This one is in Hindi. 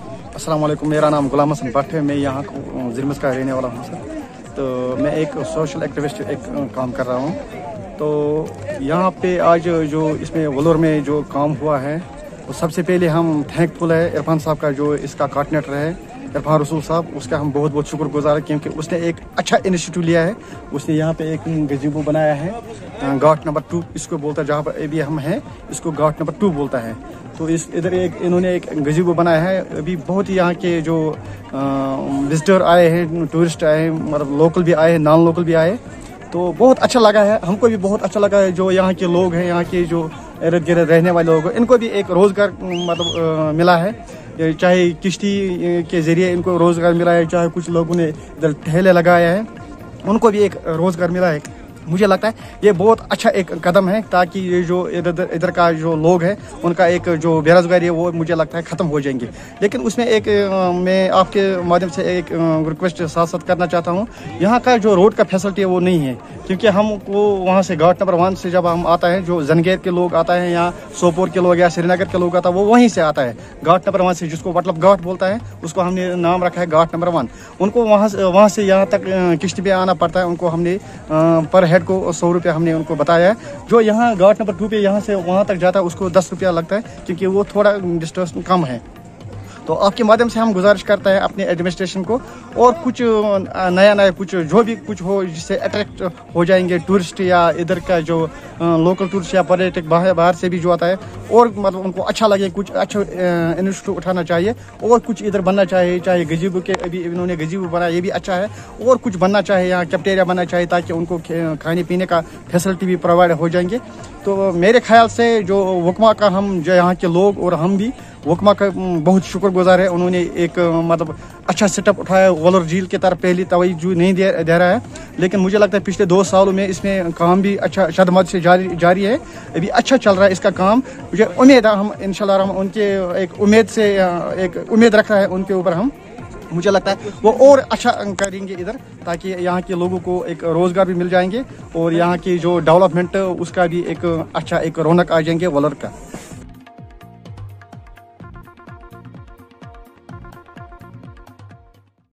अस्सलाम वालेकुम, मेरा नाम गुलाम हसन भट्ट है। मैं यहाँ ज़िरमस का रहने वाला हूँ सर। तो मैं एक सोशल एक्टिविस्ट काम कर रहा हूँ। तो यहाँ पे आज जो इसमें वलोर में जो काम हुआ है, तो सबसे पहले हम थैंकफुल है इरफान साहब का, जो इसका कोऑर्डिनेटर है इरफान रसूल साहब, उसका हम बहुत बहुत शुक्रगुजार है, क्योंकि उसने एक अच्छा इनिशिएटिव लिया है। उसने यहाँ पे एक गजीबो बनाया है, घाट नंबर 2 इसको बोलता है, जहाँ पर अभी हम हैं इसको घाट नंबर 2 बोलता है। तो इस इधर इन्होंने एक गजीबो बनाया है। अभी बहुत ही यहाँ के जो विजिटर आए हैं, टूरिस्ट आए हैं, मतलब लोकल भी आए हैं, नॉन लोकल भी आए, तो बहुत अच्छा लगा है। हमको भी बहुत अच्छा लगा है। जो यहाँ के लोग हैं, यहाँ के जो इर्द गिर्द रहने वाले लोग हैं, इनको भी एक रोज़गार मतलब मिला है। चाहे किश्ती के ज़रिए इनको रोज़गार मिला है, चाहे कुछ लोगों ने इधर ठेले लगाया है, उनको भी एक रोज़गार मिला है। मुझे लगता है ये बहुत अच्छा एक कदम है, ताकि ये जो इधर का जो लोग हैं उनका एक जो बेरोजगारी है वो मुझे लगता है ख़त्म हो जाएंगे। लेकिन उसमें एक मैं आपके माध्यम से एक रिक्वेस्ट साथ साथ करना चाहता हूँ। यहाँ का जो रोड का फैसिलिटी है वो नहीं है, क्योंकि हमको वहाँ से घाट नंबर 1 से जब हम आता है, जो जंगेर के लोग आता है या सोपोर के लोग या श्रीनगर के लोग आता है, वो वहीं से आता है घाट नंबर 1 से, जिसको मतलब घाट बोलता है, उसको हमने नाम रखा है घाट नंबर 1। उनको वहाँ से यहाँ तक किश्ती पे आना पड़ता है। उनको हमने पर हेड को 100 रुपया हमने उनको बताया है। जो यहाँ घाट नंबर 2 पे यहाँ से वहाँ तक जाता है उसको 10 रुपया लगता है, क्योंकि वो थोड़ा डिस्टेंस कम है। तो आपके माध्यम से हम गुजारिश करते हैं अपने एडमिनिस्ट्रेशन को, और कुछ नया कुछ जो भी कुछ हो जिससे अट्रैक्ट हो जाएंगे टूरिस्ट, या इधर का जो लोकल टूरिस्ट या पर्यटक बाहर से भी जो आता है, और मतलब उनको अच्छा लगे, कुछ अच्छा इनिशिएटिव उठाना चाहिए, और कुछ इधर बनना चाहिए। चाहे गजीबो के अभी इन्होंने गजीबो बनाया, ये भी अच्छा है, और कुछ बनना चाहिए, यहाँ कैफेटेरिया बनना चाहिए, ताकि उनको खाने पीने का फैसिलिटी भी प्रोवाइड हो जाएंगे। तो मेरे ख्याल से जो वकमा का हम जो यहाँ के लोग और हम भी वकमा का बहुत शुक्रगुजार है। उन्होंने एक मतलब अच्छा सेटअप उठाया। वलोर झील की तरफ पहली तवज्जो नहीं दे रहा है, लेकिन मुझे लगता है पिछले 2 सालों में इसमें काम भी अच्छा शदमत से जारी है। अभी अच्छा चल रहा है इसका काम। मुझे उम्मीद है हम इंशाल्लाह हम उनके एक उम्मीद से एक उम्मीद रखा है उनके ऊपर हम, मुझे लगता है वो और अच्छा करेंगे इधर, ताकि यहाँ के लोगों को एक रोज़गार भी मिल जाएंगे, और यहाँ की जो डेवलपमेंट उसका भी एक अच्छा एक रौनक आ जाएंगे वलोर का।